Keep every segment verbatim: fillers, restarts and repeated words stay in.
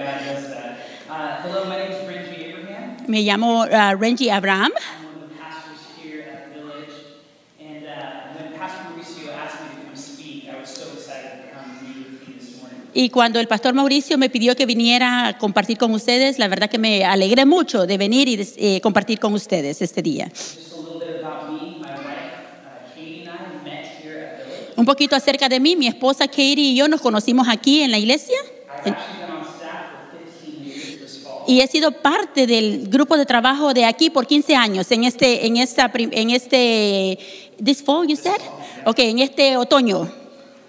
God does that. Uh, hello, my name is Renji Abraham. Me llamo uh, Renji Abraham. I'm one of the pastors here at Village. And uh, when Pastor Mauricio asked me to come speak, I was so excited to come meet with you this morning. Y cuando el pastor Mauricio me pidió que viniera a compartir con ustedes, la verdad que me alegré mucho de venir y de, eh, compartir con ustedes este día. Just a little bit about me. My wife, uh, Katie, and I met here at Village. Un poquito acerca de mí, mi esposa Katie y yo nos conocimos aquí en la iglesia. I've actually been on staff for fifteen years this fall. Y he sido parte del grupo de trabajo de aquí por quince años en este en esta en este this fall you said? Okay, en este otoño. Um,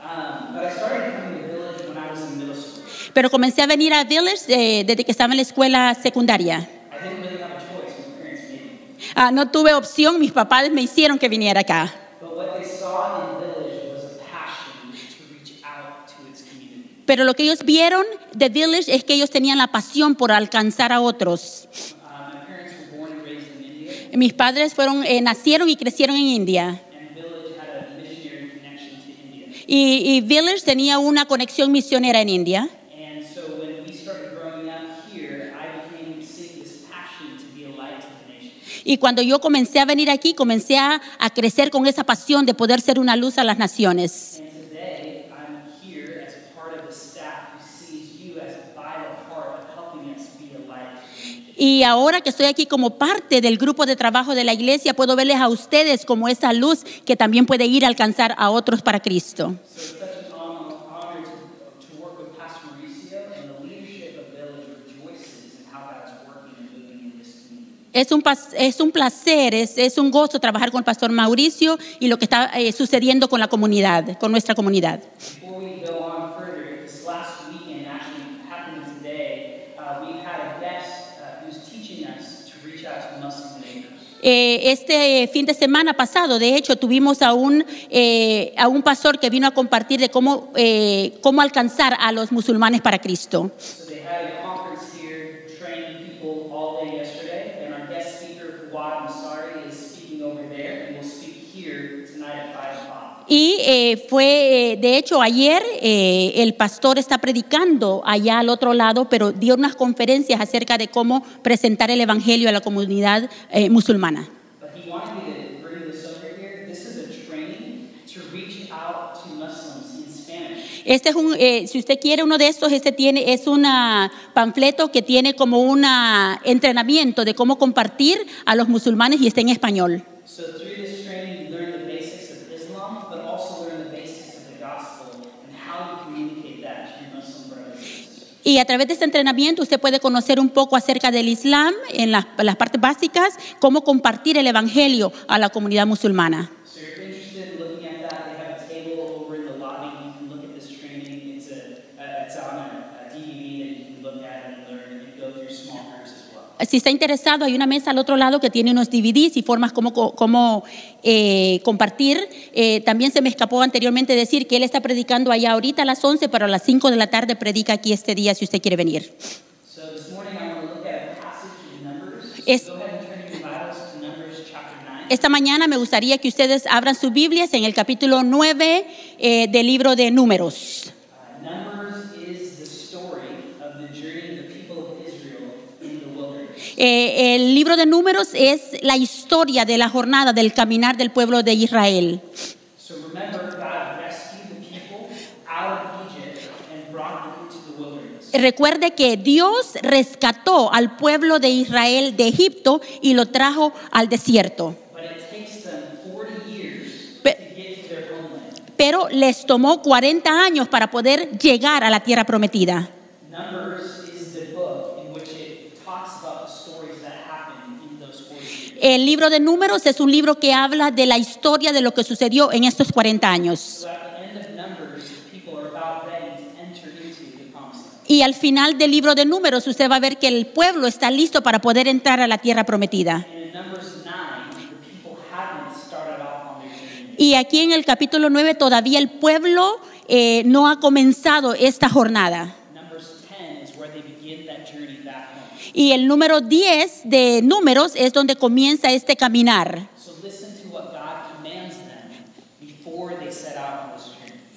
but I started coming to Village when I was in middle school. Pero comencé a venir a Village eh, desde que estaba en la escuela secundaria. I didn't really have a choice. My parents made me. Ah, no tuve opción, mis papás me hicieron que viniera acá. But what they saw in Village was a passion to reach out to its community. Pero lo que ellos vieron de Village es que ellos tenían la pasión por alcanzar a otros. Uh, my parents were born and raised in India, Mis padres fueron eh, nacieron y crecieron en India. and Village had a missionary connection to India. Y, y Village tenía una conexión misionera en India. And so when we started growing up here, I became seeing this passion to be a light to the nations. Y cuando yo comencé a venir aquí, comencé a, a crecer con esa pasión de poder ser una luz a las naciones. And today, I'm here as part of the staff who sees you as a vital part of helping us be a light to the nations. Y ahora que estoy aquí como parte del grupo de trabajo de la iglesia, puedo verles a ustedes como esa luz que también puede ir a alcanzar a otros para Cristo. So it's such an honor, honor to, to work with Pastor Mauricio, and the leadership of Village rejoices in how God's working and moving in this community. Es un, pas- es un placer, es, es un gozo trabajar con el pastor Mauricio y lo que está eh, sucediendo con la comunidad, con nuestra comunidad. Before we go on further, this last weekend, actually happening today, uh, we've had a guest uh, who's teaching us to reach out to Muslim neighbors. Eh, este fin de semana pasado, de hecho, tuvimos a un, eh, a un pastor que vino a compartir de cómo, eh, cómo alcanzar a los musulmanes para Cristo. So they had a conference here, training people all day yesterday, and our guest speaker, Fuad Ansari, is speaking over there, and will speak here tonight at five o'clock. Y eh, fue, eh, de hecho, ayer eh, el pastor está predicando allá al otro lado, pero dio unas conferencias acerca de cómo presentar el evangelio a la comunidad eh, musulmana. But he wanted me to bring this over here. This is a training to reach out to Muslims in Spanish. Este es un, eh, si usted quiere uno de estos, este tiene es un panfleto que tiene como un entrenamiento de cómo compartir a los musulmanes y está en español. So through this training, you learn the basics of Islam, but also learn the basics of the gospel and how you communicate that to your Muslim brothers and sisters. Y a través de este entrenamiento usted puede conocer un poco acerca del Islam en las, las partes básicas, cómo compartir el evangelio a la comunidad musulmana. So if you're interested in looking at that, they have a table over in the lobby. You can look at this training. It's a, uh, it's on a, a D V D that you can look at and learn and go through small groups as well. Si está interesado, hay una mesa al otro lado que tiene unos D V Ds y formas como, como eh, compartir. Eh, también se me escapó anteriormente decir que él está predicando allá ahorita a las once, pero a las cinco de la tarde predica aquí este día si usted quiere venir. So this morning I want to look at a passage in Numbers. Es- Go ahead and turn your Bibles to Numbers chapter nine. Esta mañana me gustaría que ustedes abran sus Biblias en el capítulo nueve eh, del libro de Números. Uh, Numbers is the story of the journey of the people of Israel in the wilderness. Eh, el libro de Números es la historia de la jornada del caminar del pueblo de Israel. So remember, God rescued the people out of Egypt and brought them into the wilderness. Recuerde que Dios rescató al pueblo de Israel de Egipto y lo trajo al desierto. But it takes them forty years Pe- to get to their homeland. Pero les tomó cuarenta años para poder llegar a la tierra prometida. Numbers is the book in which it talks about the stories that happened in those forty years. El libro de Números es un libro que habla de la historia de lo que sucedió en estos cuarenta años. So at the end of Numbers, the people are about ready to enter into the promised land. Y al final del libro de Números usted va a ver que el pueblo está listo para poder entrar a la tierra prometida. And in Numbers nine, the people haven't started off on their journey. Y aquí en el capítulo nueve todavía el pueblo eh, no ha comenzado esta jornada. Numbers ten is where they begin that journey back home. Y el número diez de Números es donde comienza este caminar. So listen to what God commands them before they set out on this journey.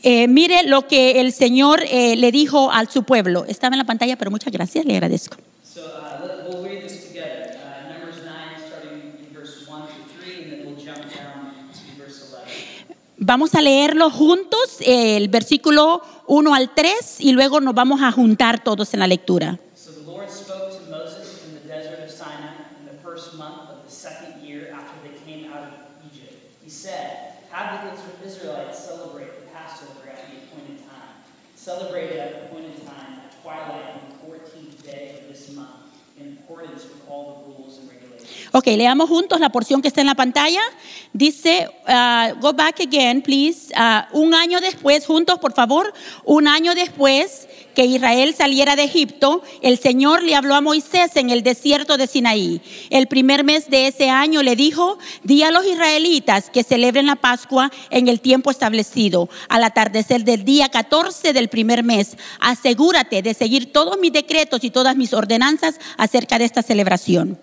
Eh, mire lo que el Señor eh, le dijo a su pueblo. Estaba en la pantalla, pero muchas gracias, le agradezco. So uh, let- we'll read this together. Uh, Numbers nine, starting in verse one to three, and then we'll jump down to verse eleven. Vamos a leerlo juntos, eh, el versículo uno al tres, y luego nos vamos a juntar todos en la lectura. So the Lord spoke to Moses in the desert of Sinai in the first month of the second year after they came out of Egypt. He said, "Have the Israelites celebrate the Passover at the appointed time. Celebrate it at the appointed time at twilight on the fourteenth day of this month, in accordance with all the rules and regulations." Ok, leamos juntos la porción que está en la pantalla. Dice, uh, go back again, please. Uh, un año después, juntos, por favor. Un año después que Israel saliera de Egipto, el Señor le habló a Moisés en el desierto de Sinaí. El primer mes de ese año le dijo, di a los israelitas que celebren la Pascua en el tiempo establecido, al atardecer del día catorce del primer mes. Asegúrate de seguir todos mis decretos y todas mis ordenanzas acerca de esta celebración.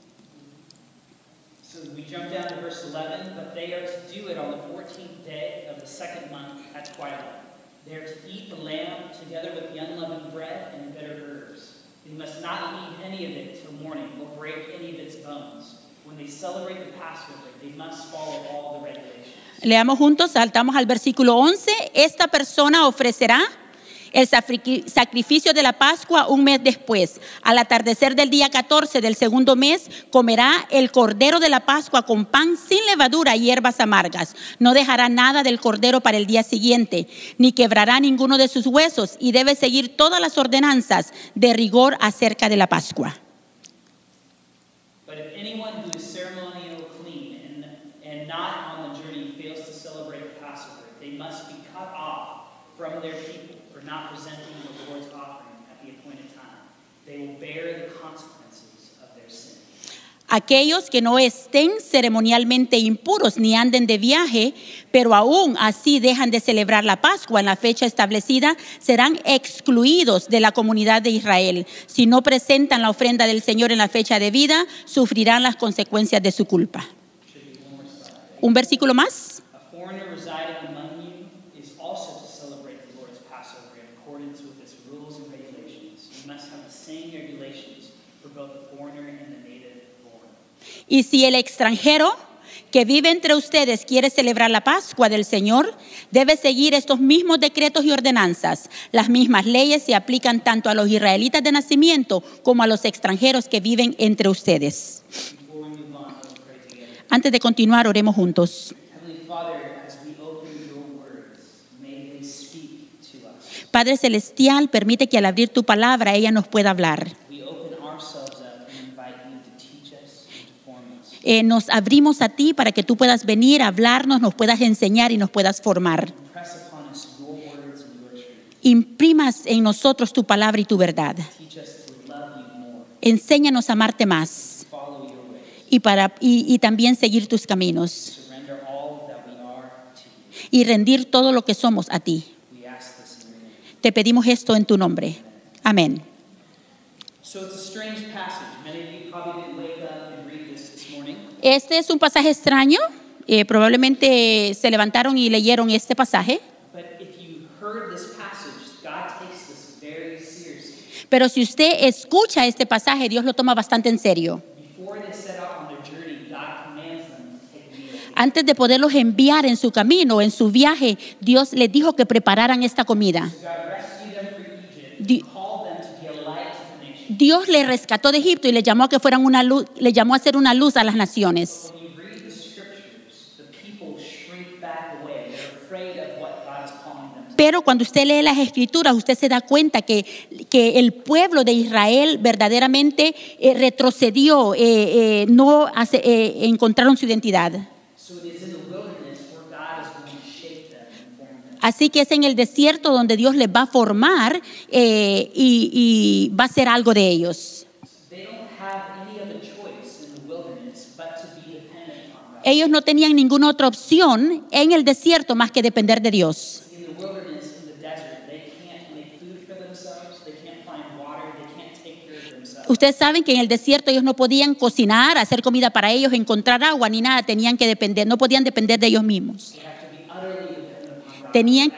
So we jump down to verse eleven, but they are to do it on the fourteenth day of the second month at twilight. They are to eat the lamb together with the unleavened bread and bitter herbs. They must not eat any of it till morning or break any of its bones. When they celebrate the Passover, they must follow all the regulations. Leamos juntos, saltamos al versículo once. Esta persona ofrecerá el safri- sacrificio de la Pascua un mes después. Al atardecer del día catorce del segundo mes, comerá el cordero de la Pascua con pan sin levadura y hierbas amargas. No dejará nada del cordero para el día siguiente, ni quebrará ninguno de sus huesos, y debe seguir todas las ordenanzas de rigor acerca de la Pascua. But if anyone who is ceremonial clean and, and not on the journey fails to celebrate the Passover, they must be cut off from their people for not presenting the Lord's offering at the appointed time. They will bear the consequences of their sin. Aquellos que no estén ceremonialmente impuros ni anden de viaje, pero aún así dejan de celebrar la Pascua en la fecha establecida, serán excluidos de la comunidad de Israel. Si no presentan la ofrenda del Señor en la fecha debida, sufrirán las consecuencias de su culpa. Un versículo más. A foreigner residing among you is also to celebrate the Lord's Passover in accordance with its rules and regulations. You must have the same regulations for both the foreigner and the native born. Y si el extranjero que vive entre ustedes quiere celebrar la Pascua del Señor, debe seguir estos mismos decretos y ordenanzas. Las mismas leyes se aplican tanto a los israelitas de nacimiento como a los extranjeros que viven entre ustedes. Before we move on, let's pray together. Antes de continuar, oremos juntos. Heavenly Father, as we open your words, may they speak to us. Padre Celestial, permite que al abrir tu palabra ella nos pueda hablar. We open ourselves up and invite you to teach us and to form us. Eh, nos abrimos a ti para que tú puedas venir a hablarnos, nos puedas enseñar y nos puedas formar. Impress upon us your words and your truth. Imprimas en nosotros tu palabra y tu verdad. Teach us to love you more, Enséñanos a amarte más follow your ways, y, para, y, y también seguir tus caminos surrender all that we are to you. y rendir todo lo que somos a ti. We ask this in your name. Te pedimos esto en tu nombre. Amén. So it's a strange passage. Many of you probably didn't wake up and read this this morning. Este es un pasaje extraño. Eh, probablemente se levantaron y leyeron este pasaje. But if you heard this passage, God takes this very seriously. Pero si usted escucha este pasaje, Dios lo toma bastante en serio. Before they set out on their journey, God commands them to take a meal. Antes de poderlos enviar en su camino, en su viaje, Dios les dijo que prepararan esta comida. So God rescued them from Egypt, Di- called them to be a light to the nation. Dios les rescató de Egipto y les llamó a que fueran una luz, les llamó a ser una luz a las naciones. When you read the scriptures, the people shrink back away. They're afraid of what God is calling them to. Pero cuando usted lee las escrituras, usted se da cuenta que, que el pueblo de Israel verdaderamente eh, retrocedió, eh, eh, no hace- eh, encontraron su identidad. So it is in the wilderness where God is going to shape them and form them. Así que es en el desierto donde Dios les va a formar eh, y, y va a hacer algo de ellos. They don't have any other choice in the wilderness but to be dependent on God. Ellos no tenían ninguna otra opción en el desierto más que depender de Dios. In the wilderness, in the desert, they can't make food for themselves, they can't find water, they can't take care of themselves. Ustedes saben que en el desierto ellos no podían cocinar, hacer comida para ellos, encontrar agua ni nada, tenían que depender, no podían depender de ellos mismos. They have to be utterly dependent upon God. Tenían,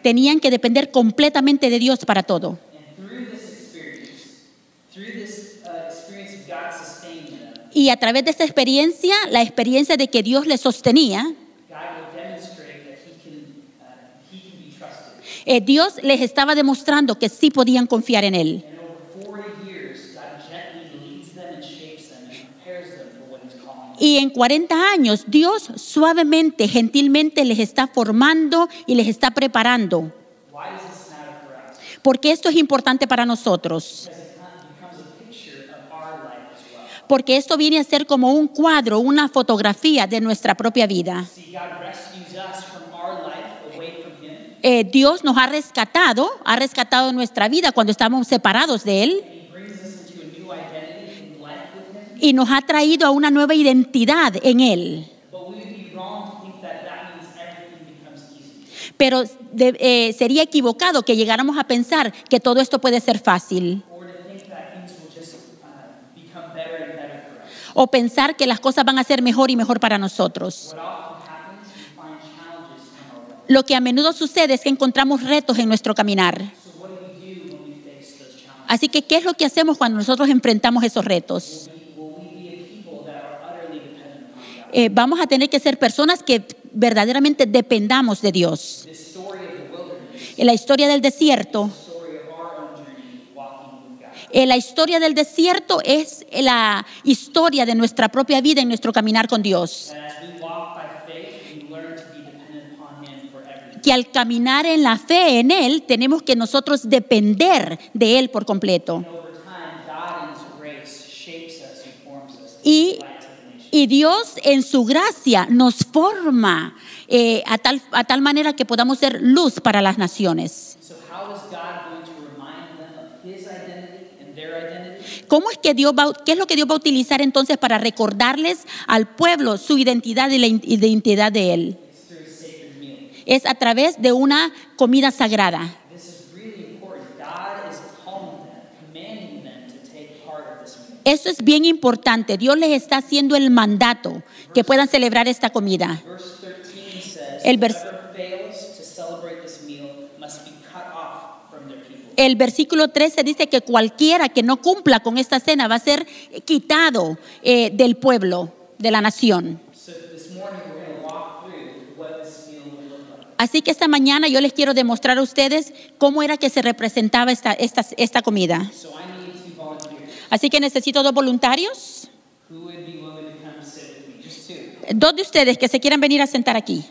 tenían que depender completamente de Dios para todo. And through this experience, through this uh, experience of God sustaining them, Y a través de esta experiencia, la experiencia de que Dios les sostenía, God will demonstrate that He can, uh, He can be trusted. eh, Dios les estaba demostrando que sí podían confiar en Él. And over forty years, God gently leads them and shapes them and prepares them for what He's calling them. Y en cuarenta años, Dios suavemente, gentilmente les está formando y les está preparando. Why does this matter for us? Porque esto es importante para nosotros. Because it becomes a picture of our life as well. Porque esto viene a ser como un cuadro, una fotografía de nuestra propia vida. See, God rescues us from our life away from Him, Eh, Dios nos ha rescatado, ha rescatado nuestra vida cuando estamos separados de Él. and He brings us into a new identity in life with Him. Y nos ha traído a una nueva identidad en Él. But we would be wrong to think that that means everything becomes easy, Pero de- eh, sería equivocado que llegáramos a pensar que todo esto puede ser fácil. or to think that things will just uh, become better and better for us. O pensar que las cosas van a ser mejor y mejor para nosotros. What often happens, we find challenges in our life. Lo que a menudo sucede es que encontramos retos en nuestro caminar. So what do we do when we face those challenges? Así que, ¿qué es lo que hacemos cuando nosotros enfrentamos esos retos? Will we be a people that are utterly dependent upon God? Eh, vamos a tener que ser personas que verdaderamente dependamos de Dios. The story of the wilderness, En la historia del desierto, the story of our own journey walking with God. eh, la historia del desierto es la historia de nuestra propia vida en nuestro caminar con Dios. And as we walk by faith, we learn to be dependent upon Him for everything. Que al caminar en la fe en Él, tenemos que nosotros depender de Él por completo. And over time, God in His grace shapes us and forms us to Y, be light to the nation. y Dios en su gracia nos forma eh, a, tal, a tal manera que podamos ser luz para las naciones. So how is God going to remind them of His identity and their identity? ¿Cómo es que Dios va, ¿Qué es lo que Dios va a utilizar entonces para recordarles al pueblo su identidad y la in- identidad de Él? It's through a sacred meal. Es a través de una comida sagrada. This is really important. God is calling them, commanding them to take part of this meal. Eso es bien importante. Dios les está haciendo el mandato que puedan celebrar esta comida. Verse thirteen says, El vers- whoever fails to celebrate this meal must be cut off from their people. El versículo trece dice que cualquiera que no cumpla con esta cena va a ser quitado eh, del pueblo, de la nación. So this morning we're going to walk through what this meal will look like. Así que esta mañana yo les quiero demostrar a ustedes cómo era que se representaba esta, esta, esta comida. So I need two volunteers. Así que necesito dos voluntarios, Who would be willing to come sit with me? Just two. dos de ustedes que se quieran venir a sentar aquí.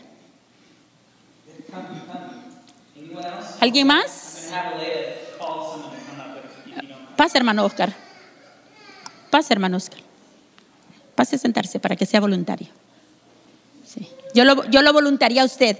Come, come. Anyone else? ¿Alguien I'm más? going to have Alea call someone to come up if, if you don't mind. Pase, hermano Oscar. Pase, hermano Oscar. Pase a sentarse para que sea voluntario. Sí. Yo lo, yo lo voluntarié a usted.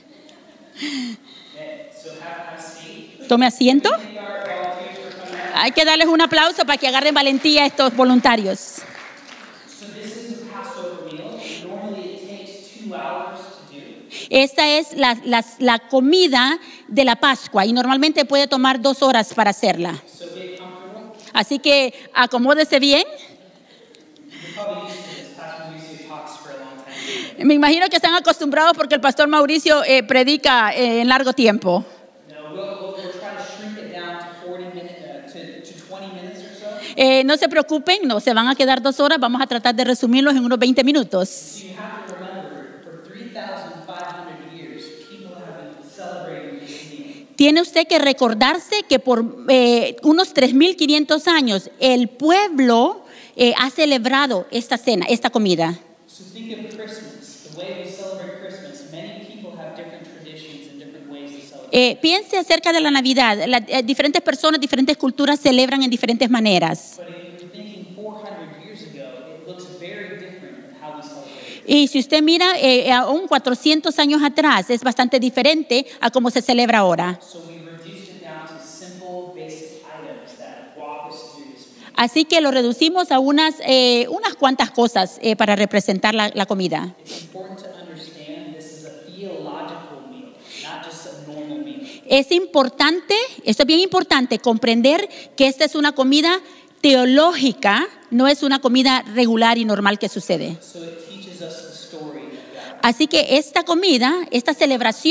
Okay, so have, have a seat. Tome asiento. Thank our volunteers for coming out. Hay que darles un aplauso para que agarren valentía a estos voluntarios. So this is a Passover meal. Normally it takes two hours to do. Esta es la, la, la comida de la Pascua y normalmente puede tomar dos horas para hacerla. So get comfortable. Así que acomódese bien. You're probably used to this. Pastor Mauricio talks for a long time. Me imagino que están acostumbrados porque el pastor Mauricio eh, predica eh, en largo tiempo. No, we'll, we'll, we'll try to shrink it down to forty minutes, uh, to, to twenty minutes or so. Eh, no se preocupen, no se van a quedar dos horas. Vamos a tratar de resumirlos en unos veinte minutos. So you have to remember, for three thousand five hundred years, people have been celebrating this meal. Tiene usted que recordarse que por eh, unos tres mil quinientos años el pueblo eh, ha celebrado esta cena, esta comida. So think of Christmas, the way we celebrate Christmas. Many people have different traditions and different ways to celebrate. Eh, piense acerca de la Navidad. La- eh, diferentes personas, diferentes culturas celebran en diferentes maneras. But if you're thinking four hundred years ago, it looks very different than how we celebrate. Y si usted mira, eh, aún cuatrocientos años atrás, es bastante diferente a cómo se celebra ahora. So we reduced it down to simple, basic items that walk us through this meal. Así que lo reducimos a unas, eh, unas cuantas cosas eh, para representar la, la comida. It's important to understand this is a theological meal, not just a normal meal. Es importante, esto es bien importante, comprender que esta es una comida teológica, no es una comida regular y normal que sucede. So it teaches us the story of God. Así que esta comida, esta celebración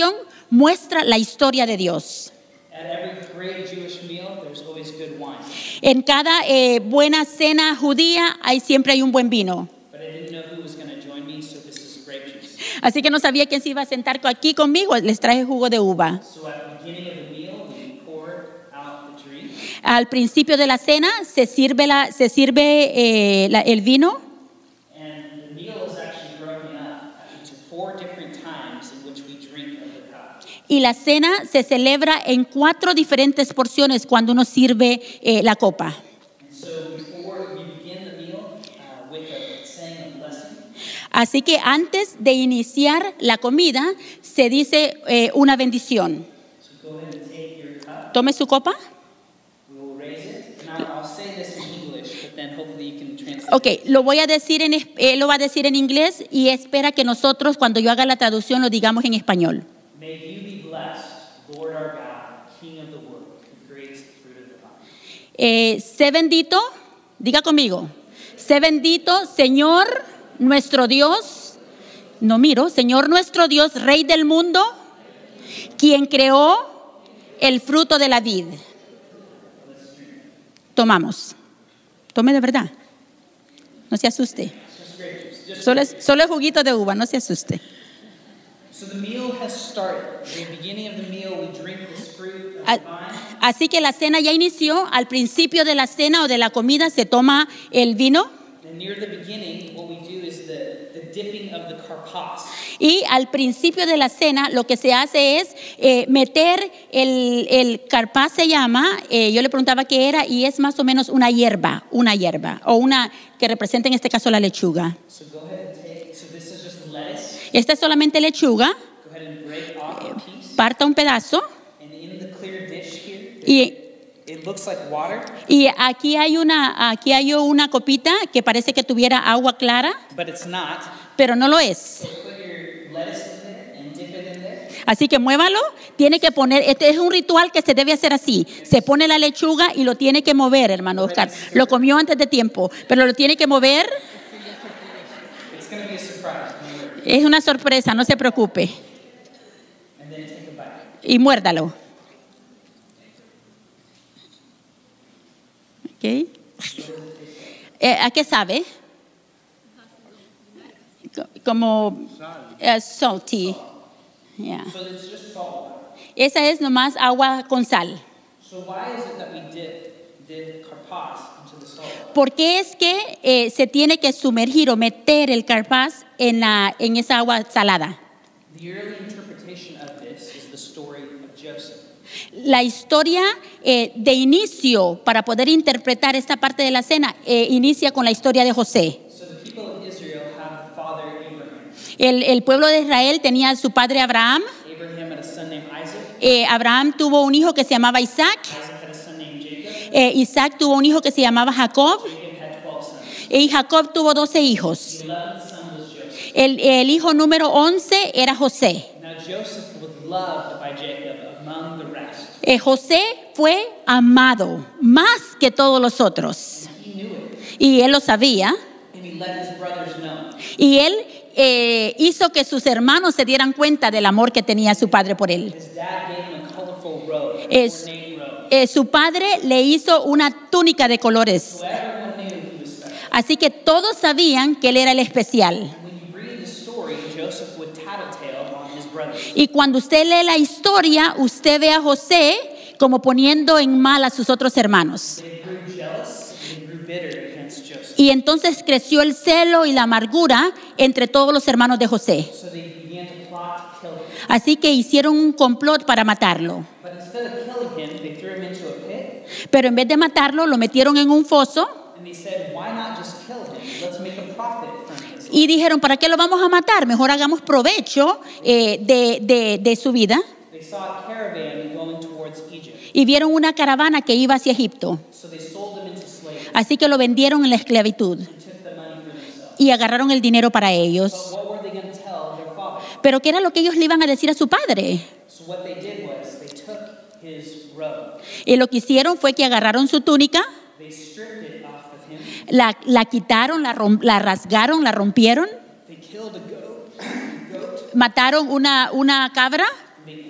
muestra la historia de Dios. At every great Jewish meal, there's always good wine. En cada eh, buena cena judía hay, siempre hay un buen vino. But I didn't know who was going to join me, so this is grape juice. Así que no sabía quién se iba a sentar aquí conmigo. Les traje jugo de uva. So at the beginning of the meal, we poured out the drink. Al principio de la cena se sirve, la, se sirve eh, la- el vino. And the meal is actually broken up into four different times in which we drink of the cup. Y la cena se celebra en cuatro diferentes porciones cuando uno sirve eh, la copa. And so before we begin the meal uh, with a saying a blessing, Así que antes de iniciar la comida se dice eh, una bendición. so go ahead and take your cup. Tome su copa. We will raise it. And I'll, I'll say this in English, but then hopefully you can translate. Ok, lo voy a decir en, es- él lo va a decir en inglés y espera que nosotros cuando yo haga la traducción lo digamos en español. May you be blessed, Lord our God, King of the world, who creates the fruit of the vine. Eh, sé bendito, diga conmigo, sé bendito, Señor nuestro Dios, no miro, Señor nuestro Dios, Rey del mundo, quien creó el fruto de la vid. Tomamos, tome de verdad, no se asuste, Just grape juice. Just solo es, solo es juguito de uva, no se asuste. So the meal has started. At the beginning of the meal, we drink this fruit of the A- vine. Así que la cena ya inició, al principio de la cena o de la comida se toma el vino. And near the beginning, what we do is the, the dipping of the karpas. Y al principio de la cena lo que se hace es eh, meter el, el carpaz se llama, eh, yo le preguntaba qué era y es más o menos una hierba, una hierba o una que representa en este caso la lechuga. So go ahead and take, so this is just lettuce. Esta es solamente lechuga, Go ahead and break off a piece. parta un pedazo And in the clear dish here, y, it looks like water, y aquí hay una, aquí hay una copita que parece que tuviera agua clara, but it's not. pero no lo es. So put your lettuce in there and dip it in there. Así que muévalo, tiene que poner, este es un ritual que se debe hacer así, se pone la lechuga y lo tiene que mover, hermano Oscar, lo comió antes de tiempo, pero lo tiene que mover, It's going to be a surprise. Don't worry. es una sorpresa, no se preocupe, And then take a bite. y muérdalo. Ok. Eh, ¿A qué sabe? Co- Como eh, salty. Yeah. So it's just salt water. Esa es nomás agua con sal. So why is it that we dip, dip karpas into the salt water? ¿Por qué es que eh, se tiene que sumergir o meter el carpaz en, la, en esa agua salada? The early interpretation of this is the story of Joseph. La historia eh, de inicio para poder interpretar esta parte de la cena eh, inicia con la historia de José. So the people of Israel have the father Abraham. El, el pueblo de Israel tenía a su padre Abraham. Abraham had a son named Isaac. Eh, Abraham tuvo un hijo que se llamaba Isaac. Isaac had a son named Jacob. Eh, Isaac tuvo un hijo que se llamaba Jacob. Jacob had twelve sons. Y Jacob tuvo doce hijos. The eleventh son was Joseph. El, el hijo número once era José. Now Joseph was loved by Jacob among the rest. Eh, José fue amado más que todos los otros. He knew it, Y él lo sabía. and he let his brothers know. Y él eh, hizo que sus hermanos se dieran cuenta del amor que tenía su padre por él. His dad gave him a colorful robe, a Es- ornate robe. Eh, su padre le hizo una túnica de colores. So everyone knew he was special. Así que todos sabían que él era el especial. When you read the story, Joseph would tattletale on his brothers. Y cuando usted lee la historia, usted ve a José como poniendo en mal a sus otros hermanos. They grew jealous, they grew bitter against Joseph. Y entonces creció el celo y la amargura entre todos los hermanos de José. So they began to plot to kill him. Así que hicieron un complot para matarlo. But instead of killing him, they threw him into a pit, Pero en vez de matarlo, lo metieron en un foso and they said, why not just kill him? Let's make a profit from this. y dijeron, ¿para qué lo vamos a matar? Mejor hagamos provecho eh, de, de- de su vida. They saw a caravan going towards Egypt, Y vieron una caravana que iba hacia Egipto. so they sold him into slavery Así que lo vendieron en la esclavitud and took the money for themselves. y agarraron el dinero para But ellos. what were they going to tell their father? Pero ¿qué era lo que ellos le iban a decir a su padre? So what they did was they took his robe, Y lo que hicieron fue que agarraron su túnica, they stripped it off of him, la, la quitaron, la, rom- la rasgaron, la rompieron, they killed a goat, goat, mataron una, una cabra they poured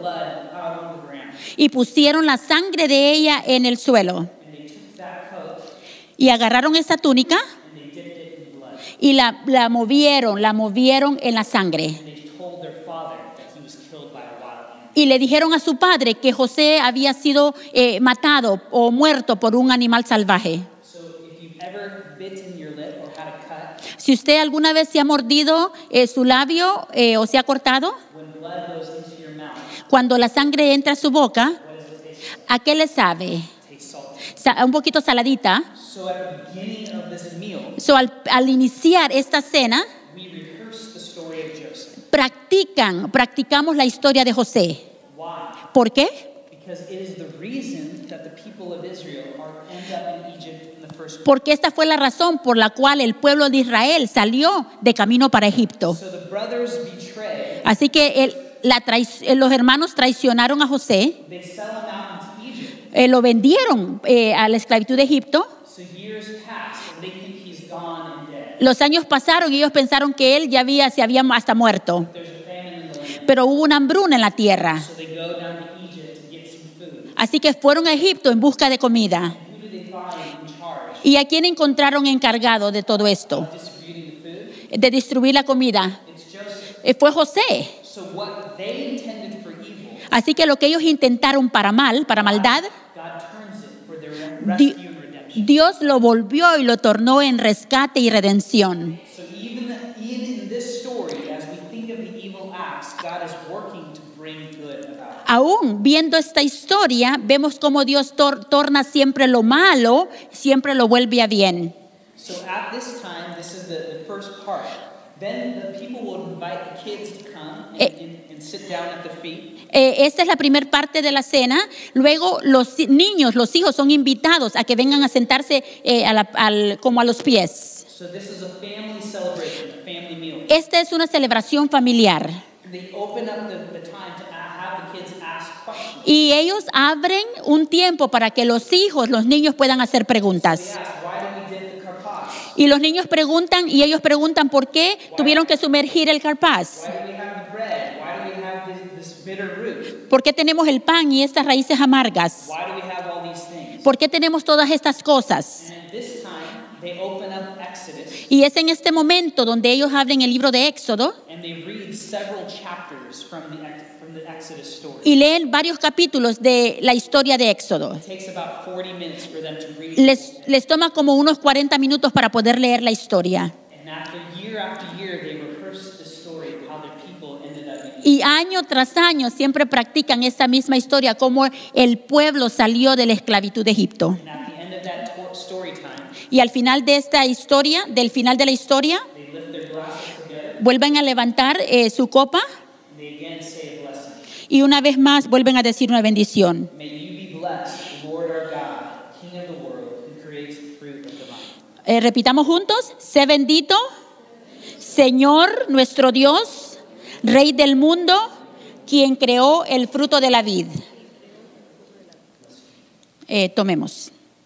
blood out on the ground. y pusieron la sangre de ella en el suelo. And they took that coat Y agarraron esa túnica and they dipped it in blood. y la, la movieron, la movieron en la sangre. And they told their father that he was killed by a wild animal. Y le dijeron a su padre que José había sido eh, matado o muerto por un animal salvaje. So if you've ever bitten your lip or had a cut, Si usted alguna vez se ha mordido eh, su labio eh, o se ha cortado, when blood goes into your mouth, cuando la sangre entra a su boca, what does it taste like? ¿a qué le sabe? It tastes salty. Sa- un poquito saladita. So at the beginning of this meal, So, al, al iniciar esta cena, we rehearse the story of Joseph. practican, practicamos la historia de José. Why? ¿Por qué? Because it is the reason that the people of Israel are end up in Egypt in the first place. Porque esta fue la razón por la cual el pueblo de Israel salió de camino para Egipto. So the brothers betray, Así que el- la trai- eh, los hermanos traicionaron a José, they sell him out into Egypt. eh, lo vendieron eh, a la esclavitud de Egipto. So years pass and they think he's gone and dead. Los años pasaron y ellos pensaron que él ya había, se había hasta muerto. There's a famine in the land. Pero hubo una hambruna en la tierra. So they go down to Egypt to get some food. Así que fueron a Egipto en busca de comida. Who do they find in charge ¿Y a quién encontraron encargado de todo esto? of distributing the food? De distribuir la comida. It's Joseph. Eh, Fue José. So what they intended for evil, Así que lo que ellos intentaron para mal, para maldad, God turns it for their Di- rescue and redemption. Dios lo volvió y lo tornó en rescate y redención. So even, even in this story, as we think of the evil acts, God is working to bring good about. Aún viendo esta historia, vemos cómo Dios tor- torna siempre lo malo, siempre lo vuelve a bien. So at this time, this is the, the first part. Then the people will invite the kids to come and, Eh. and, and sit down at the feet. Eh, esta es la primera parte de la cena. Luego los hi- niños, los hijos son invitados a que vengan a sentarse eh, a la- al- como a los pies. So this is a family celebration, a family meal. Esta es una celebración familiar. They open up the, the time to a- have the kids ask questions. Y ellos abren un tiempo para que los hijos, los niños puedan hacer They preguntas. ask, why do we dip the karpas? Y los niños preguntan y ellos preguntan por qué tuvieron que sumergir el carpaz. Why do we have the bread? Why do we have this, this bitter root? ¿Por qué tenemos el pan y estas raíces amargas? Why do we have all these things? ¿Por qué tenemos todas estas cosas? And at this time, they open up Exodus Y es en este momento donde ellos abren el libro de Éxodo and they read several chapters from the, Ex- from the Exodus story. y leen varios capítulos de la historia de Éxodo. It takes about forty minutes for them to read. Les, les toma como unos cuarenta minutos para poder leer la historia. And after year after year, they rehearse the story of how their people ended up in Egypt. Y año tras año siempre practican esta misma historia, cómo el pueblo salió de la esclavitud de Egipto. And at the end of that to- story time, Y al final de esta historia, del final de la historia, they lift their glasses together vuelven a levantar eh, su copa and they again say a blessing. y una vez más vuelven a decir una bendición. May you be blessed, Lord our God, King of the world, who creates the fruit of the vine. Eh, repitamos juntos, sé bendito, Señor nuestro Dios, Rey del mundo, quien creó el fruto de la vid. Eh, tomemos.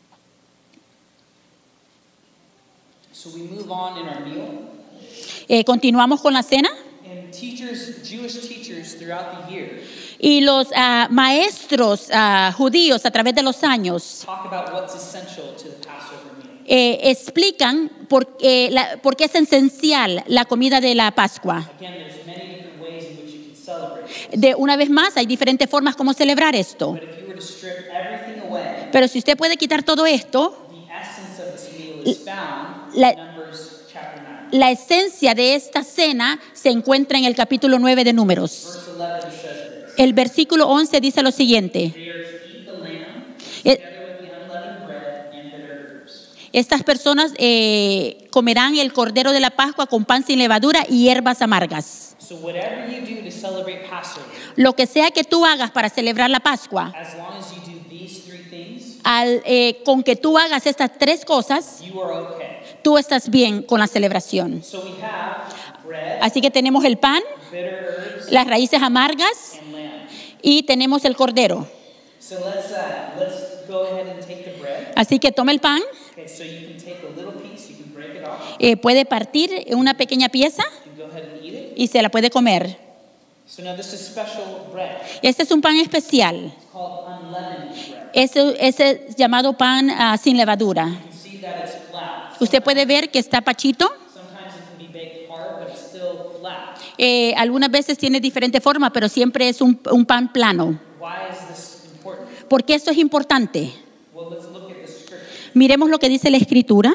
So we move on in our meal. Eh, continuamos con la cena. And teachers, Jewish teachers throughout the year, Y los ah, maestros ah, judíos a través de los años talk about what's essential to the Passover meal. eh, explican por, eh, la- por qué es esencial la comida de la Pascua. Again, there's many different ways in which you can celebrate. De una vez más, hay diferentes formas como celebrar esto. But if you were to strip everything away, Pero si usted puede quitar todo esto, the essence of this meal is found La- in Numbers chapter nine. la esencia de esta cena se encuentra en el capítulo nueve de Números. Verse eleven says this. El versículo once dice lo siguiente. They are to eat the lamb Eh, together with the unleavened bread and bitter herbs. Estas personas eh, comerán el cordero de la Pascua con pan sin levadura y hierbas amargas. So whatever you do to celebrate Passover, Lo que sea que tú hagas para celebrar la Pascua, as long as you do these three things, al, eh, con que tú hagas estas tres cosas, you are okay. tú estás bien con la celebración. So we have bread, Así que tenemos el pan, bitter herbs, las raíces amargas and lamb. y tenemos el cordero. So let's uh, let's go ahead and take the bread. Así que toma el pan, Okay, so you can take a little piece, you can break it off, eh, puede partir una pequeña pieza you can go ahead and eat it. y se la puede comer. So now this is special bread. Este es un pan especial. It's called unleavened bread. Ese, ese es llamado pan uh, sin levadura. You can see that it's flat. Usted puede ver que está pachito. Sometimes it can be baked hard, but it's still flat. Eh, algunas veces tiene diferente forma, pero siempre es un, un pan plano. Why is this important? ¿Por qué esto es importante? Well, let's look at the scripture. Miremos lo que dice la Escritura.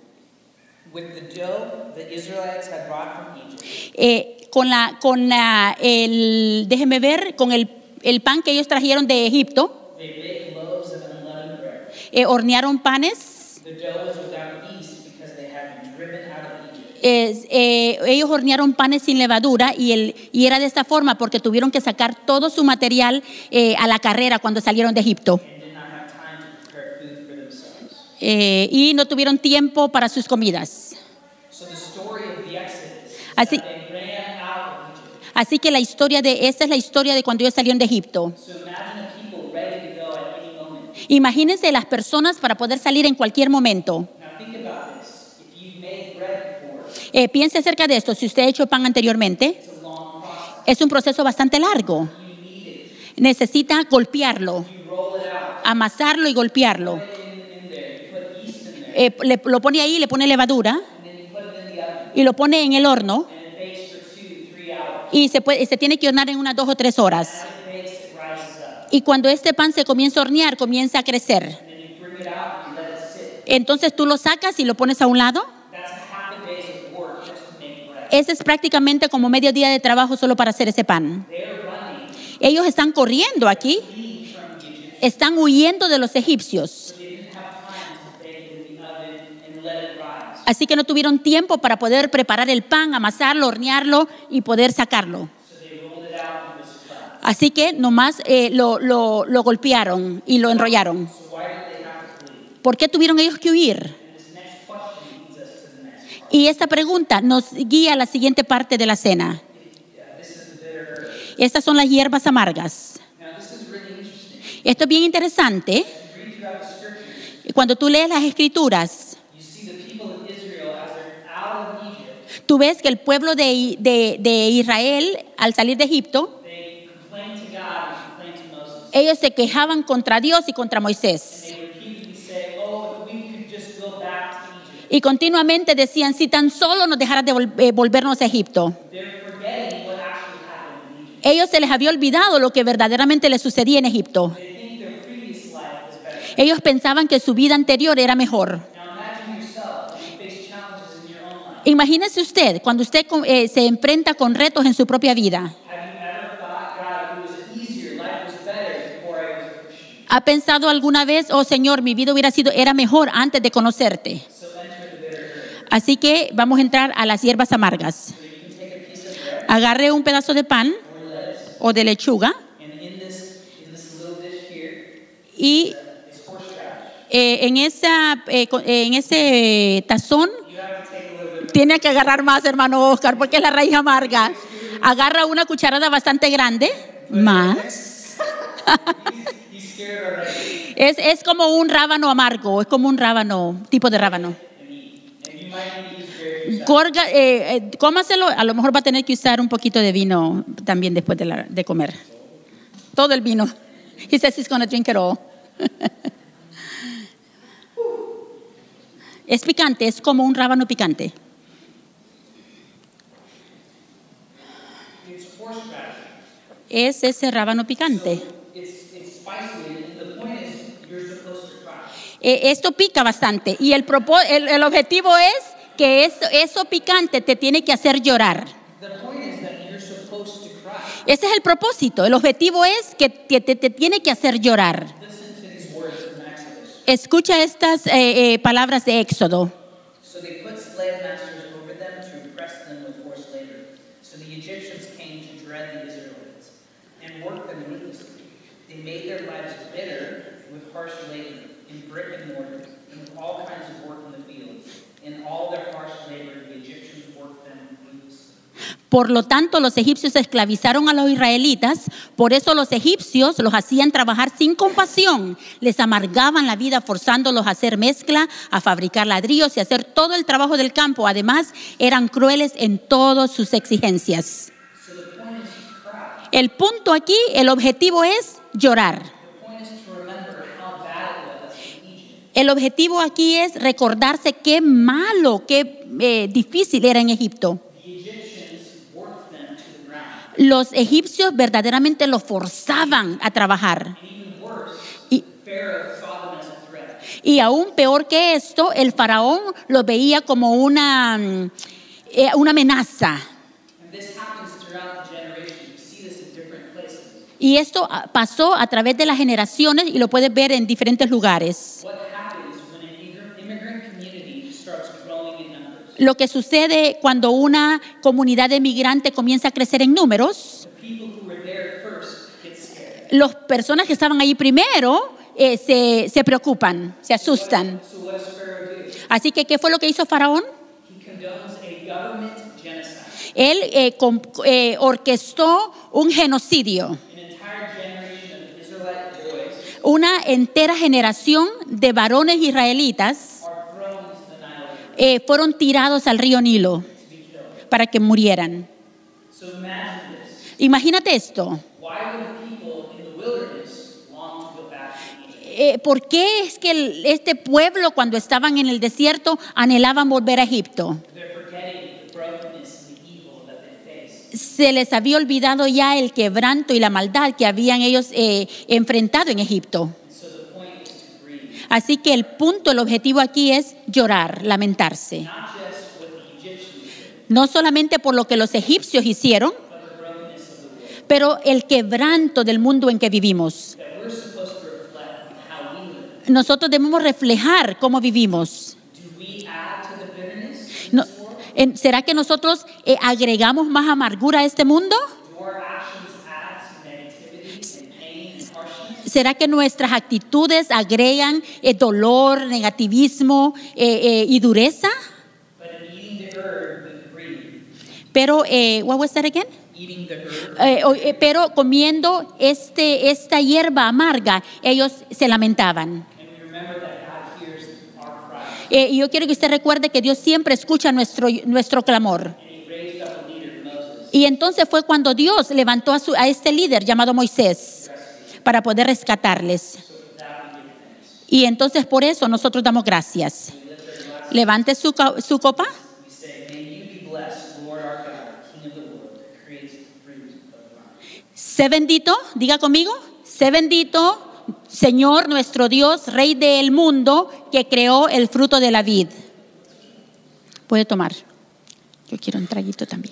With the dough the Israelites had brought from Egypt, Eh, con la, con la, el, déjeme ver, con el, el pan que ellos trajeron de Egipto, they baked loaves of unleavened bread. eh, hornearon panes. The dough was without yeast because they had been driven out of Egypt. Eh, eh, ellos hornearon panes sin levadura y, el, y era de esta forma porque tuvieron que sacar todo su material eh, a la carrera cuando salieron de Egipto. And did not have time to prepare food for themselves. Eh, y no tuvieron tiempo para sus comidas. So the story of the Exodus is Así- that they ran out of Egypt. Así que la historia de, esta es la historia de cuando ellos salieron de Egipto. So imagine the people ready to go at any moment. Imagínense las personas para poder salir en cualquier momento. Now think about this. If you've made bread before, Eh, piense acerca de esto. Si usted ha hecho pan anteriormente, it's a long process. es un proceso bastante largo. You need it. Necesita golpearlo, You roll it out. amasarlo y golpearlo. Put it in, in there. You put yeast in there. Eh, le- lo pone ahí, le pone levadura And then you put it in the oven. y lo pone en el horno And it bakes for two, three hours. y se, puede, se tiene que hornear en unas dos o tres horas. As it bakes, it rises up. Y cuando este pan se comienza a hornear, comienza a crecer. And then you bring it out and you let it sit. Entonces tú lo sacas y lo pones a un lado. That's half a day's of work just to make bread. Ese es prácticamente como medio día de trabajo solo para hacer ese pan. They're running, Ellos están corriendo aquí, fleeing from Egypt. están huyendo de los egipcios. They didn't have time to bake it in the oven and let it rise. Así que no tuvieron tiempo para poder preparar el pan, amasarlo, hornearlo y poder sacarlo. So they rolled it out and it was flat. Así que nomás eh, lo, lo, lo golpearon y lo enrollaron. So why did they have to flee? ¿Por qué tuvieron ellos que huir? And this next question leads us to the next part. Y esta pregunta nos guía a la siguiente parte de la cena. Yeah, this is the bitter herb. Estas son las hierbas amargas. Now this is really interesting. Esto es bien interesante. You read throughout the scriptures, Cuando tú lees las escrituras, you see the people of Israel as they're out of Egypt. tú ves que el pueblo de, de, de Israel, al salir de Egipto, They complained to God and complained to Moses. ellos se quejaban contra Dios y contra Moisés. They repeatedly say, oh, if we could just go back to Egypt. Y continuamente decían, si tan solo nos dejaras de vol- eh, volvernos a Egipto. They're forgetting what actually happened in Egypt. Ellos se les había olvidado lo que verdaderamente les sucedía en Egipto. They think their previous life was better. Ellos pensaban que su vida anterior era mejor. Now imagine yourself when you face challenges in your own life. Imagínese usted cuando usted eh, se enfrenta con retos en su propia vida. Have you ever thought, God, it was easier, life was better before I was a Christian? ¿Ha pensado alguna vez, oh Señor, mi vida hubiera sido, era mejor antes de conocerte? So enter the bitter herb. Así que vamos a entrar a las hierbas amargas. So you can take a piece of bread Agarre un pedazo de pan or lettuce, o de lechuga and in this in this little dish here y is horseradish. eh, en, esa, eh, co- eh, en ese tazón You have to take a little bit. tiene que agarrar más, hermano Oscar, porque es la raíz amarga. Agarra una cucharada bastante grande, más. He's scared already. Es, es como un rábano amargo, es como un rábano, tipo de rábano. And eat. And you might need to use very yourself. Gorga, eh, eh, cómaselo, a lo mejor va a tener que usar un poquito de vino también después de, la- de comer. Todo el vino. He says he's going to drink it all. Es picante, es como un rábano picante. It's horseradish. Es ese rábano picante. It's it's spicy, and the point is you're supposed to cry. Eh, esto pica bastante y el, propo- el, el objetivo es que eso, eso picante te tiene que hacer llorar. The point is that you're supposed to cry. Ese es el propósito. El objetivo es que te, te- te tiene que hacer llorar. Listen to these words from Exodus. Escucha estas eh, eh, palabras de Éxodo. So they put slave masters over them to oppress them with forced labor. So the Egyptians came to dread the Israelites and worked them ruthlessly. They made their lives bitter with harsh labor in brick and mortar and with all kinds of work in the fields. In all their harsh labor, the Egyptians worked them ruthlessly. Por lo tanto, los egipcios esclavizaron a los israelitas, por eso los egipcios los hacían trabajar sin compasión, les amargaban la vida forzándolos a hacer mezcla, a fabricar ladrillos y a hacer todo el trabajo del campo. Además, eran crueles en todas sus exigencias. So the point is to cry. El punto aquí, el objetivo es llorar. The point is to remember how bad it was in Egypt. El objetivo aquí es recordarse qué malo, qué eh, difícil era en Egipto. The Egyptians worked them to the ground. Los egipcios verdaderamente los forzaban a trabajar. And even worse, Y, Pharaoh saw them as a threat. y aún peor que esto, el faraón los veía como una, mm, eh, una amenaza. And this happens throughout the generation. You see this in different places. Y esto ah, pasó a través de las generaciones y lo puedes ver en diferentes lugares. What happens when an immigrant immigrant community starts growing in numbers? Lo que sucede cuando una comunidad de migrantes comienza a crecer en números, The people who were there first get scared. las personas que estaban allí primero eh, se, se preocupan, se asustan. So what does Pharaoh do? Así que, ¿qué fue lo que hizo Faraón? He condones a government genocide. Él eh, com- eh, orquestó un genocidio. An entire generation of Israelite boys Una entera generación de varones israelitas are thrown into the Nile River eh, fueron tirados al río Nilo to be killed. para que murieran. So imagine this. Imagínate esto. Why would people in the wilderness long to go back to Egypt? Eh, ¿Por qué es que el- este pueblo cuando estaban en el desierto anhelaban volver a Egipto? They're forgetting the brokenness and the evil that they faced. Se les había olvidado ya el quebranto y la maldad que habían ellos eh, enfrentado en Egipto. And so the point is to grieve. Así que el punto, el objetivo aquí es llorar, lamentarse. Not just what the Egyptians did, No solamente por lo que los egipcios hicieron, but the brokenness of the world. pero el quebranto del mundo en que vivimos. That we're supposed to reflect on how we live. Nosotros debemos reflejar cómo vivimos. Do we add to the bitterness in No- this world? en- ¿Será que nosotros eh, agregamos más amargura a este mundo? Do our actions add to negativity and pain and harshness? ¿Será que nuestras actitudes agregan eh, dolor, negativismo eh, eh, y dureza? But in eating the herb, we grieve. Pero, eh, what was that again? Eating the herb, Eh, o- eh, pero comiendo este, esta hierba amarga, ellos se lamentaban. and we remember that God hears our cry. Eh, y yo quiero que usted recuerde que Dios siempre escucha nuestro, nuestro clamor. And He raised up a leader, Moses, Y entonces fue cuando Dios levantó a, su- a este líder llamado Moisés para poder rescatarles. so for that we give thanks. Y entonces por eso nosotros damos gracias. We lift our glasses, Levante su, ca- su copa. we say, may you be blessed, Lord our God, King of the world, that creates the fruit of the vine. Sé bendito, diga conmigo, sé bendito, Señor nuestro Dios, Rey del mundo, que creó el fruto de la vid. Puede tomar. Yo quiero un traguito también.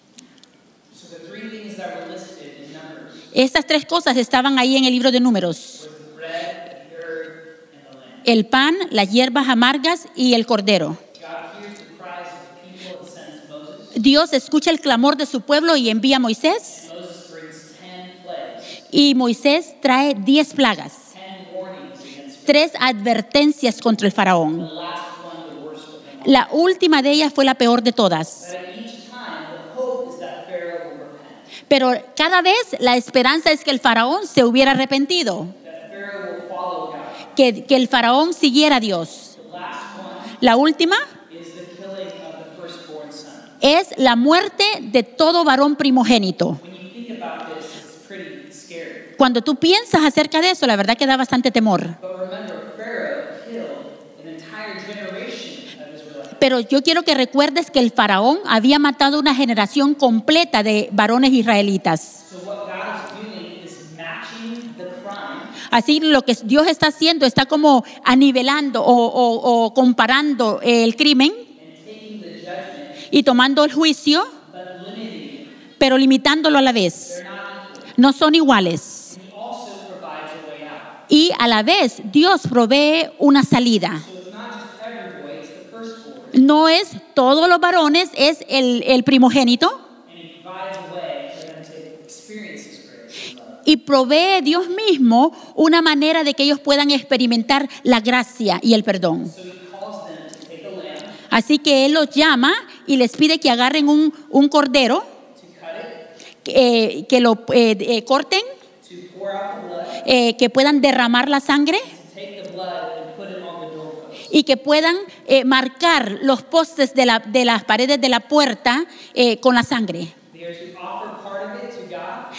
So the three things that were listed in Numbers Estas tres cosas estaban ahí en el libro de Números. was the bread, the herb, and the lamb. El pan, las hierbas amargas y el cordero. God hears the cries of the people and sends Moses. Dios escucha el clamor de su pueblo y envía a Moisés. Moses brings ten plagues, Y Moisés trae diez plagas, ten warnings against tres advertencias contra el faraón. the last one, the worst of them all. La última de ellas fue la peor de todas. But at each time, the hope is that Pharaoh will repent, Pero cada vez la esperanza es que el faraón se hubiera arrepentido, that Pharaoh will follow God. que, que el faraón siguiera a Dios. The last one La última is the killing of the firstborn son. es la muerte de todo varón primogénito. When you think about this, it's pretty scary. Cuando tú piensas acerca de eso, la verdad que da bastante temor. But remember, Pharaoh killed an entire generation of Israelites. Pero yo quiero que recuerdes que el faraón había matado una generación completa de varones israelitas. So what God is doing is matching the crime Así lo que Dios está haciendo está como anivelando o, o- o comparando el crimen and taking the judgment, y tomando el juicio, but limiting it. pero limitándolo a la vez. They're not equal. No son iguales. He also provides a way out. Y a la vez Dios provee una salida. So it's not just every boy, it's the firstborn. No es todos los varones, es el, el primogénito. And he provides a way for them to experience his grace and love. Y provee Dios mismo una manera de que ellos puedan experimentar la gracia y el perdón. So he calls them to take a lamb, Así que Él los llama y les pide que agarren un, un cordero, to cut it, que, que lo eh, eh, corten, to pour out the blood, eh, que puedan derramar la sangre to take the blood and put it on the doorpost. y que puedan eh, marcar los postes de, la, de las paredes de la puerta eh, con la sangre. They are to offer part of it to God,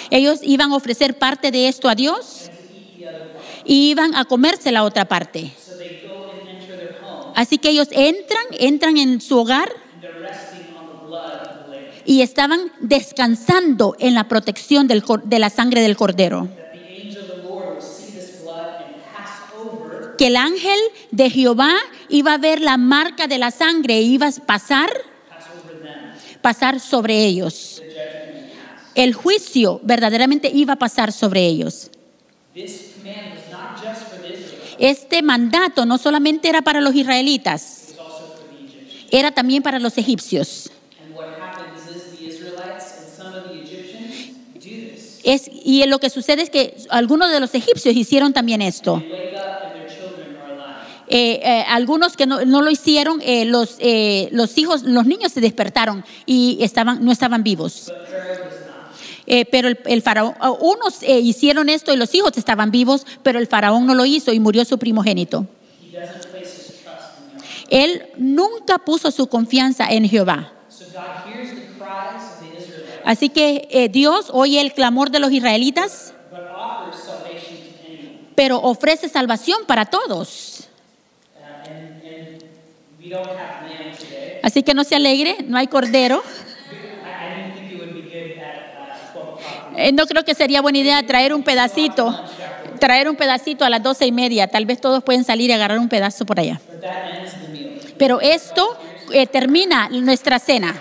Ellos iban a ofrecer parte de esto a Dios and to eat the other part. y iban a comerse la otra parte. So they go and enter their home, Así que ellos entran, entran en su hogar and they're resting on the blood of the lamb. y estaban descansando en la protección del cor- de la sangre del cordero. That the angel of the Lord will see this blood and pass over, Que el ángel de Jehová iba a ver la marca de la sangre e iba a pasar, pass over them, pasar sobre ellos. the judgment and pass. El juicio verdaderamente iba a pasar sobre ellos. This command was not just for the Israelites, Este mandato no solamente era para los israelitas, it was also for the Egyptians. era también para los egipcios. And what happens is the Israelites and some of the Egyptians do this. Es, y lo que sucede es que algunos de los egipcios hicieron también esto. They wake up and their children are alive. Eh, eh, algunos que no, no lo hicieron, eh, los, eh, los hijos, los niños se despertaron y estaban, no estaban vivos. But Pharaoh does not. Eh, pero el, el faraón, unos eh, hicieron esto y los hijos estaban vivos, pero el faraón no lo hizo y murió su primogénito. He doesn't place his trust in God. Él nunca puso su confianza en Jehová. So God hears the cries of the Israelites, Así que eh, Dios oye el clamor de los israelitas, but offers salvation to anyone. pero ofrece salvación para todos. Uh, and, and we don't have lamb today. Así que no se alegre, no hay cordero. I, I didn't think it would be good at uh, twelve o'clock. Eh, no creo que sería buena idea traer un pedacito, traer un pedacito a las doce y media. Tal vez todos pueden salir y agarrar un pedazo por allá. But that ends the meal. Pero esto eh, termina nuestra cena.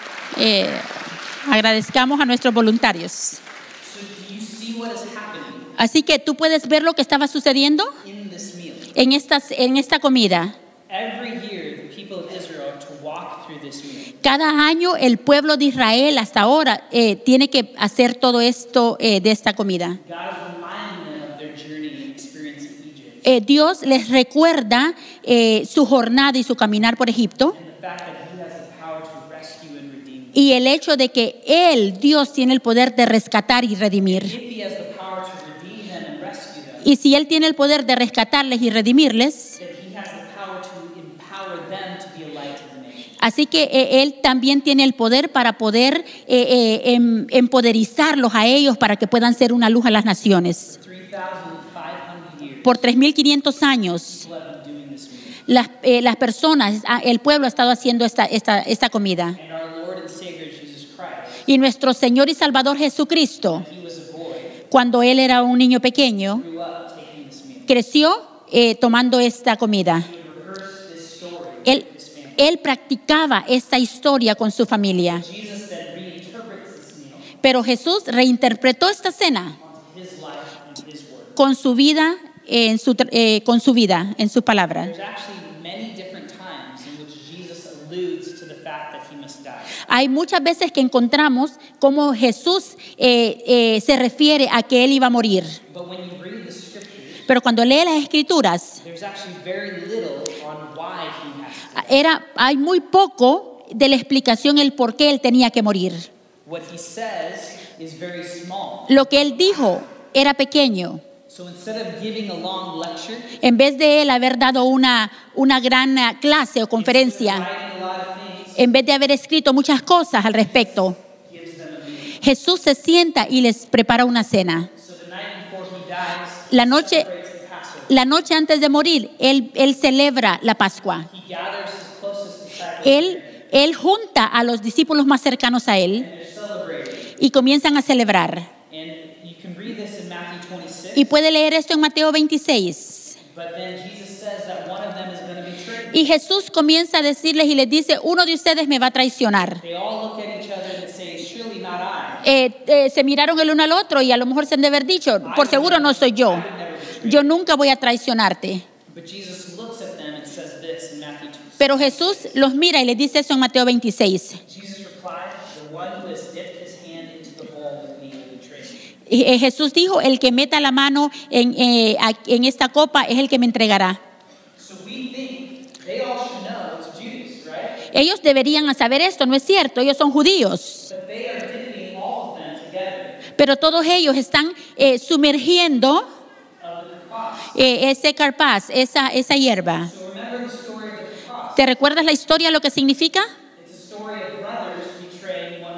Eh, agradezcamos a nuestros voluntarios. So do you see what is happening Así que tú puedes ver lo que estaba sucediendo in this meal? en, estas, en esta comida. Every year, the people of Israel are to walk through this meal. Cada año el pueblo de Israel hasta ahora eh, tiene que hacer todo esto eh, de esta comida. God is reminding them of their journey and experience in Egypt, Eh, Dios les recuerda eh, su jornada y su caminar por Egipto and the fact that He has the power to rescue and redeem them. y el hecho de que Él, Dios, tiene el poder de rescatar y redimir. If He has the power to redeem them and rescue them, Y si Él tiene el poder de rescatarles y redimirles, then He has the power to empower them to be a light to the nation. así que eh, Él también tiene el poder para poder eh, eh, em- empoderizarlos a ellos para que puedan ser una luz a las naciones. three thousand five hundred years, Por tres mil quinientos años, people have been doing this meal. las, eh, las personas, ah, el pueblo ha estado haciendo esta, esta, esta comida. And our Lord and Savior Jesus Christ, Y nuestro Señor y Salvador Jesucristo, He was a boy, cuando Él era un niño pequeño, grew up taking this meal. creció eh, tomando esta comida. He rehearsed this story Él, with his family. él practicaba esta historia con su familia. Jesus then reinterprets this meal Pero Jesús reinterpretó esta cena onto His life and His word. con su vida, eh, en su, tr- eh, con su vida, en sus palabras. There's actually many different times in which Jesus alludes to the fact that He must die. Hay muchas veces que encontramos cómo Jesús eh, eh, se refiere a que Él iba a morir. But when you read the scriptures, Pero cuando lee las Escrituras, there's actually very little on why He has to. era, hay muy poco de la explicación el por qué Él tenía que morir. What He says is very small. Lo que Él dijo era pequeño. So instead of giving a long lecture, En vez de Él haber dado una, una gran eh, clase o conferencia, writing a lot of things, en vez de haber escrito muchas cosas al respecto, gives them a meal. Jesús se sienta y les prepara una cena. So the night before He dies, La noche, celebrates the Passover. la noche antes de morir, Él, él celebra la Pascua. He gathers His closest disciples Él, él junta a los discípulos más cercanos a Él and they're celebrating. y comienzan a celebrar. And you can read this in Matthew twenty-six. Y puede leer esto en Mateo veintiséis. But then Jesus says that one of them is going to betray him. Y Jesús comienza a decirles y les dice, uno de ustedes me va a traicionar. They all look at each other and say, surely not I. Eh, eh, se miraron el uno al otro y a lo mejor se han de haber dicho, por seguro no soy yo. Yo nunca voy a traicionarte. But Jesus looks at them and says this in Matthew twenty-six. Pero Jesús los mira y les dice eso en Mateo veintiséis. Jesus replied, the one who has dipped his hand into the bowl with me will betray me. Y, eh, Jesús dijo, el que meta la mano en, eh, a- en esta copa es el que me entregará. So we think they all should know it's Judas, right? Ellos deberían saber esto, ¿no es cierto? Ellos son judíos. But they are dipping all of them together Pero todos ellos están eh, sumergiendo of the cross. eh, ese carpaz, esa, esa hierba. So remember the story of the cross. ¿Te recuerdas la historia, lo que significa? It's a story of brothers betraying one another.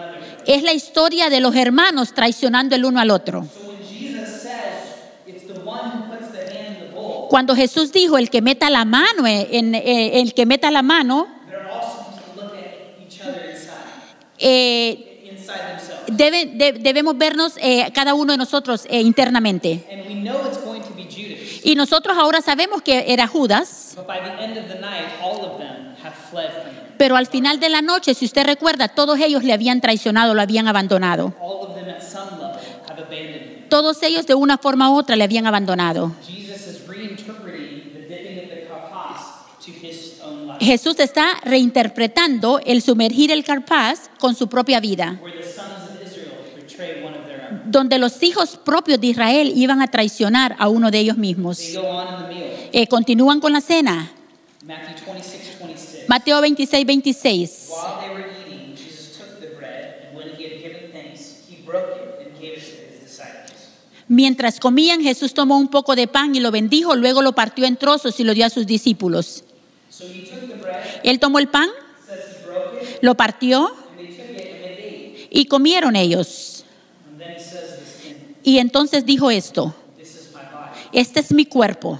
Es la historia de los hermanos traicionando el uno al otro. So when Jesus says it's the one who puts the hand in the bowl, Cuando Jesús dijo el que meta la mano, en, en- el que meta la mano, they're all supposed to look at each other inside, eh, inside themselves. debe- de- debemos vernos eh, cada uno de nosotros eh, internamente. And we know it's going to be Judas. Y nosotros ahora sabemos que era Judas, But by the end of the night, all of them have fled from him. pero al final de la noche, si usted recuerda, todos ellos le habían traicionado, lo habían abandonado. All of them at some level have abandoned him. Todos ellos de una forma u otra le habían abandonado. Jesus is reinterpreting the dipping of the kapas to his own life, Jesús está reinterpretando el sumergir el carpaz con su propia vida, where the sons of Israel betray one of their own. donde los hijos propios de Israel iban a traicionar a uno de ellos They mismos. go on in the meal. Eh, continúan con la cena. Matthew twenty-six, twenty-six. Mateo veintiséis, veintiséis. While they were eating, Jesus took the bread, and when he had given thanks, he broke it and gave it to his disciples. Mientras comían, Jesús tomó un poco de pan y lo bendijo, luego lo partió en trozos y lo dio a sus discípulos. So he took the bread, Él tomó el pan, says he broke it, lo partió and they took it and they ate. y comieron ellos. And then he says this thing, Y entonces dijo esto: this is my body. este es mi cuerpo.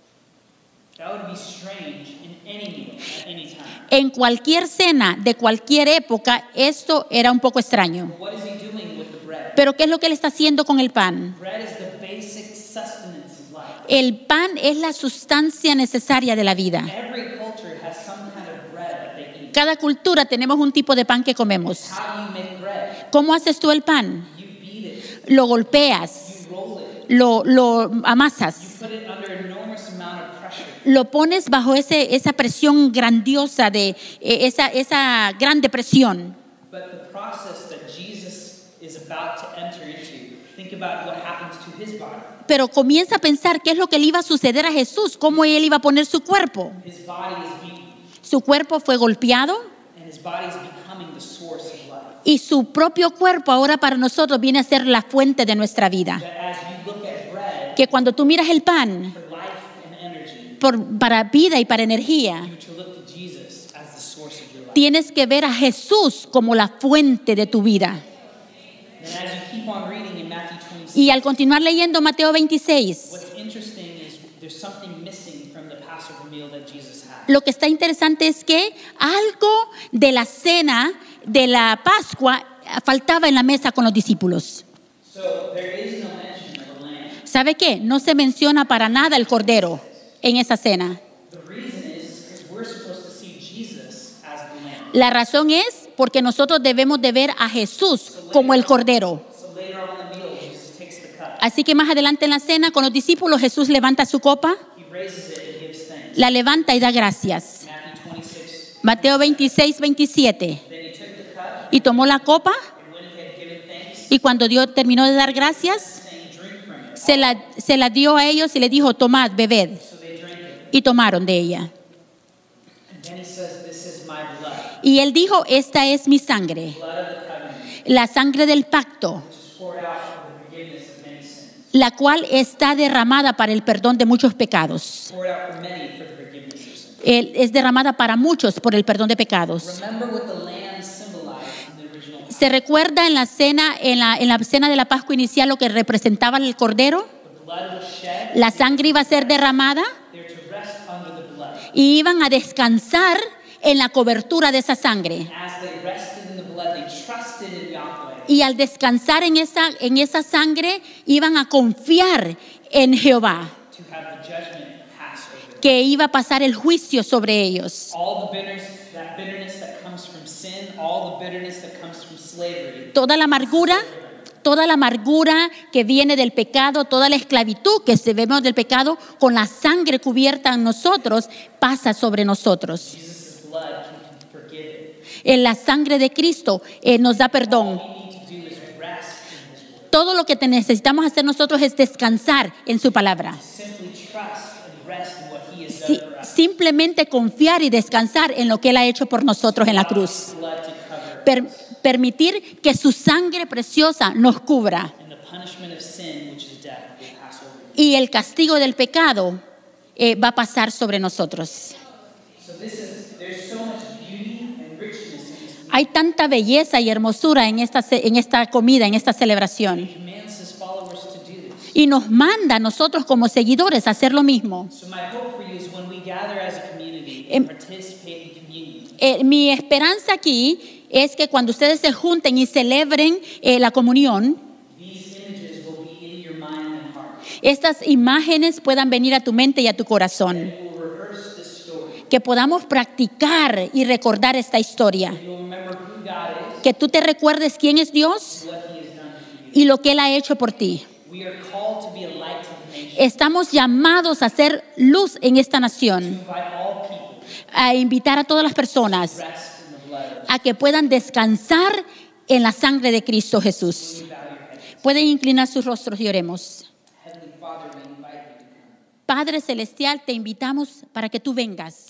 That would be strange in any meal at any time. En cualquier cena de cualquier época, esto era un poco extraño. But what is he doing with the bread? Pero ¿qué es lo que él está haciendo con el pan? Bread is the basic sustenance of life. El pan es la sustancia necesaria de la vida. Every culture has some kind of bread that they eat. Cada cultura tenemos un tipo de pan que comemos. How do you make bread? ¿Cómo haces tú el pan? You beat it, Lo golpeas, you roll it, lo, lo you amasas, put it under enormous amount of pressure. lo pones bajo ese, esa presión grandiosa, de eh, esa, esa gran depresión. But the process that Jesus is about to enter into, think about what happens to his body. Pero comienza a pensar qué es lo que le iba a suceder a Jesús, cómo él iba a poner su cuerpo. His body is beaten, Su cuerpo fue golpeado and his body is becoming the source of life. y su propio cuerpo ahora para nosotros viene a ser la fuente de nuestra vida. That as you look at bread Que cuando tú miras el pan for life and energy, por, para vida y para energía, you to look to Jesus as the source of your life. tienes que ver a Jesús como la fuente de tu vida. And as you keep on reading in Matthew twenty-six, Y al continuar leyendo Mateo veintiséis, what's interesting is there's something missing from the Passover meal that Jesus had. lo que está interesante es que algo de la cena de la Pascua faltaba en la mesa con los discípulos. So there is no mention of a lamb. ¿Sabe qué? No se menciona para nada el cordero en esa cena. The reason is because we're supposed to see Jesus as the lamb. La razón es porque nosotros debemos de ver a Jesús como el cordero. So later on in the meal, Jesus takes the cup, Así que más adelante en la cena con los discípulos, Jesús levanta su copa, he raises it and gives thanks. la levanta y da gracias. Matthew twenty-six, Mateo veintiséis, veintisiete. then he took the cup, Y tomó la copa and when he had given thanks, y cuando Dios terminó de dar gracias, saying, drink from it. se la, se la dio a ellos y le dijo: tomad, bebed. So they drank it. Y tomaron de ella. And then he says, this is my blood, Y él dijo: esta es mi sangre, blood of the covenant, la sangre del pacto, which is poured out for the forgiveness of many sins. la cual está derramada para el perdón de muchos pecados. Poured out for many for the forgiveness of sins. Él es derramada para muchos por el perdón de pecados. Remember what the lamb symbolized in the original. Se recuerda en la cena, en la, en la cena de la Pascua inicial, lo que representaba el cordero. The blood was shed. La sangre iba a ser derramada They're to rest under the blood. y iban a descansar en la cobertura de esa sangre. As they rested in the blood, they trusted in Yahweh. Y al descansar en esa, en esa sangre, iban a confiar en Jehová, To have the judgment pass over them. que iba a pasar el juicio sobre ellos. All the bitterness, that bitterness that comes from sin, all the bitterness that comes from slavery, Toda la amargura, toda la amargura que viene del pecado, toda la esclavitud que se vemos del pecado, con la sangre cubierta en nosotros, pasa sobre nosotros. Jesus' blood can forgive it. En la sangre de Cristo eh, nos da perdón. All we need to do is rest in His word. Todo lo que te necesitamos hacer nosotros es descansar en su palabra. Simply trust and rest in what He has Si- done for us. simplemente confiar y descansar en lo que Él ha hecho por nosotros en la cruz. Blood to cover Per- permitir que su sangre preciosa nos cubra. and the punishment of sin, which is death, will pass over you. Y el castigo del pecado eh, va a pasar sobre nosotros. So this is, there's so much beauty and richness in this Hay tanta belleza y hermosura en esta, ce- en esta comida, en esta celebración. He commands his followers to do this. Y nos manda a nosotros como seguidores a hacer lo mismo. So my hope for you is when we gather as a community Em- and participate in communion, Eh, mi esperanza aquí es que cuando ustedes se junten y celebren eh, la comunión, these images will be in your mind and heart. estas imágenes puedan venir a tu mente y a tu corazón. You will rehearse this story. Que podamos practicar y recordar esta historia. You will remember who God is, Que tú te recuerdes quién es Dios what he has done for you. y lo que Él ha hecho por ti. We are called to be a light to the nation, Estamos llamados a ser luz en esta nación, invite all people a invitar a todas las personas to rest in the blood of a que puedan descansar en la sangre de Cristo Jesús. Jesus. Bow your heads. Pueden inclinar sus rostros y oremos. Heavenly Father, we invite you to come. Padre Celestial, te invitamos para que tú vengas.